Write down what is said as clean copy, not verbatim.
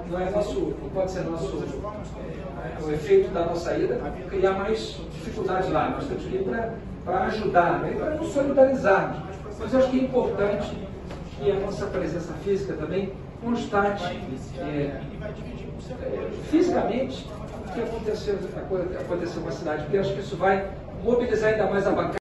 não é nosso, não pode ser nosso, o efeito da nossa ida, criar mais dificuldades lá. Nós temos que ir para ajudar, né? Para nos solidarizarmos. Mas eu acho que é importante que a nossa presença física também constate fisicamente o que aconteceu na cidade, porque eu acho que isso vai mobilizar ainda mais a bancada.